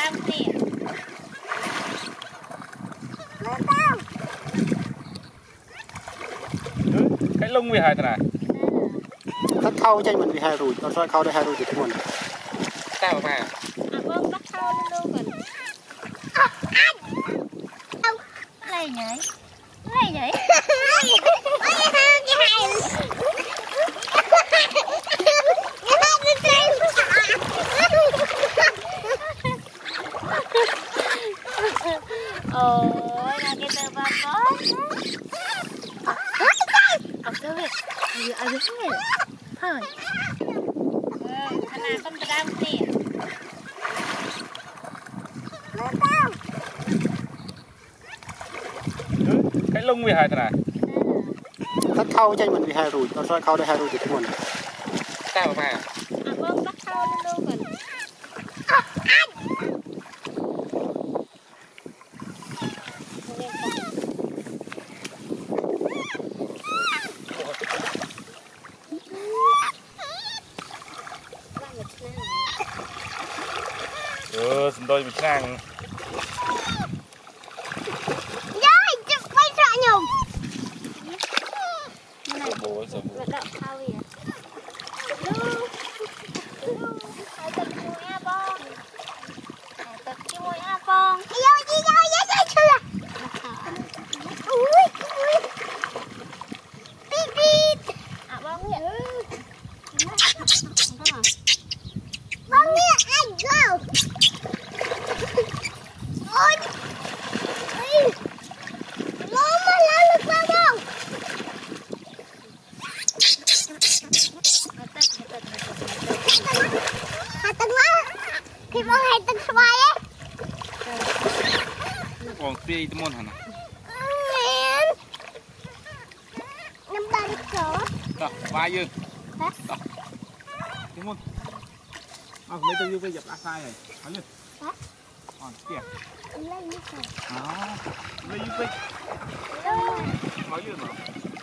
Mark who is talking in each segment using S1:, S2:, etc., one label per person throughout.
S1: đam nè.
S2: Cái lông vì hai thế này.
S3: Thắt khâu cho mình vì hai rồi, nó soi khâu đây hai rồi thì không.
S2: Sao mà?
S1: À vâng, bắt khâu lên luôn mình. Lấy nhảy. Lấy nhảy. Ôi, là cái tờ bà có. Học sao vậy? Ở dưới này. Thôi. Thằng nào con đam nè.
S2: Cái lông vì hai thế này.
S3: Thắt khâu cho mình vì hai rồi, nó soi khâu đây hai rồi thì không.
S2: Sao mà?
S1: À vâng, bắt khâu lên luôn mình.
S2: Xin tôi bị sang. Bố giờ bố.
S1: Đậu khâu gì ạ? Hãy tập chui nha con. Hãy tập chui nha con. À bông vậy.
S2: Còn phi tụi môn hả? Đó, ba dư. Đó. Tụi môn. Lấy tôi vô cái dập lá sai này. Hỏi dư. Còn kìa. Đó. Lấy vô cái. Hỏi dư mà.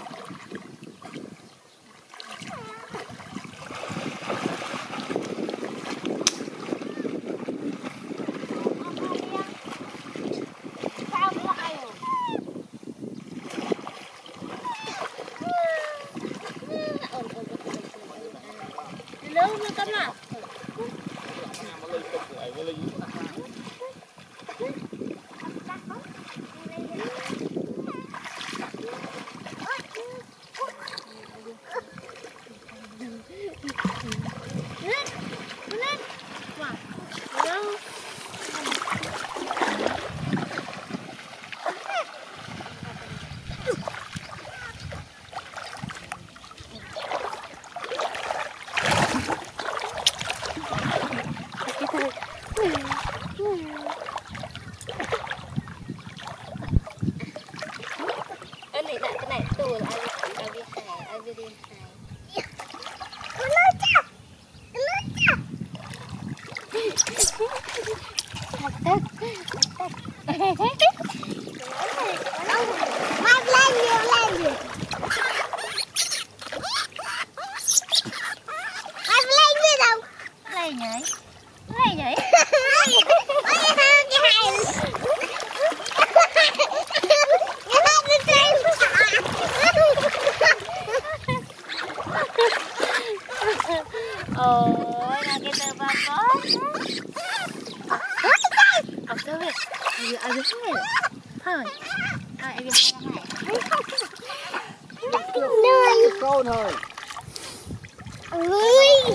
S2: Ôi, là cái tờ bà có. Học sao vậy? Ở dưới này. Thôi. Ở dưới này.
S3: Nơi. Câu thôi.
S1: Ui.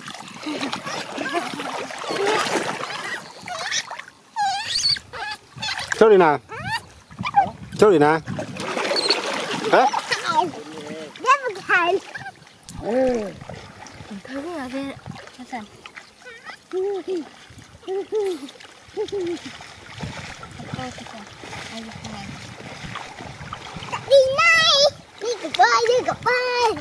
S3: Chơi đi nào. Chơi đi nào. Hả?
S1: Thứ gì ở bên cho sẵn.
S4: Đi này. Đi cặp bơi, đi cặp bơi.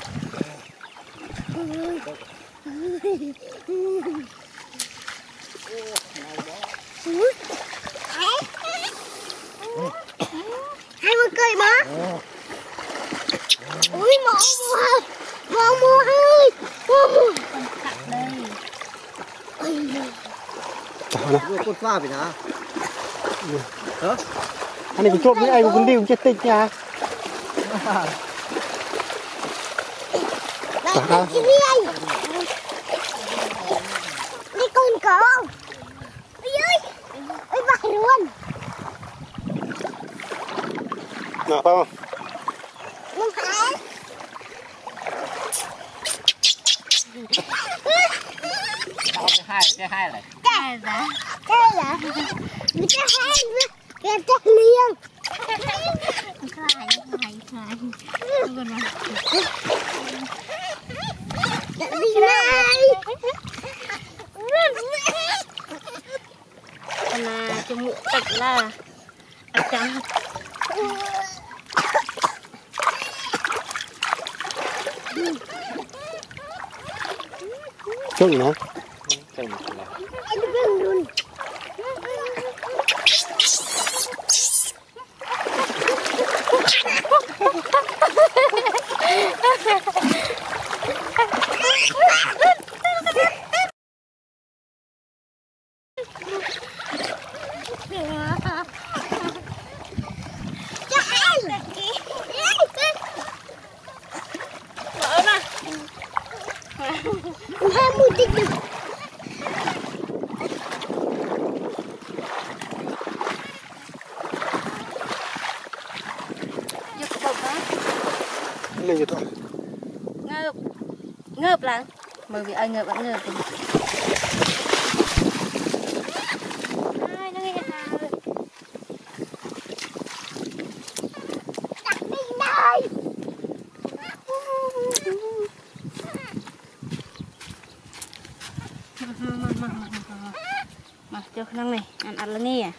S4: Hai mươi cây mà. Ui mò ơi.
S1: Con cặp đây.
S3: chả nào
S5: vừa cột pha phải hả hả
S3: anh này cũng trộm với ai cũng đi cũng chết tinh nha chả nào
S4: đi con cậu ơi ơi vài luôn
S3: nào không
S4: không phải
S2: cái hai này
S4: cái là người ta hai người ta liền
S1: khai không còn mà
S4: đi này
S1: là cho mụ tạch là trắng
S3: trộm nó
S4: anh đừng luôn
S3: lên cho tôi
S1: ngợp là bởi vì ai ngợp vẫn ngợp thì ai nó nghe nào
S4: đi này
S1: mà cho năng này ăn là nghe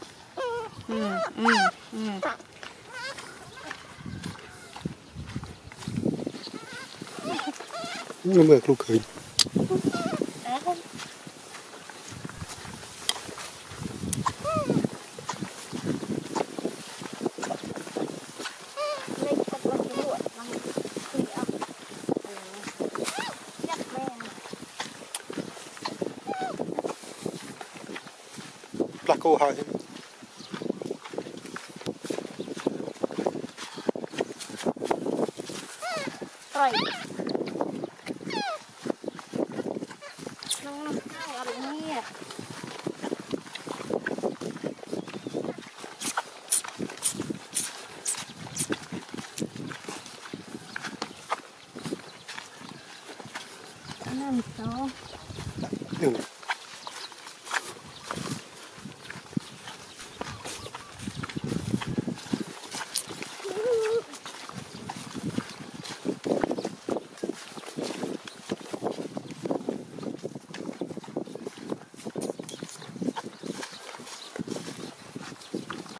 S3: nó mượt luôn cười là câu hỏi
S1: rồi nó ăn nghe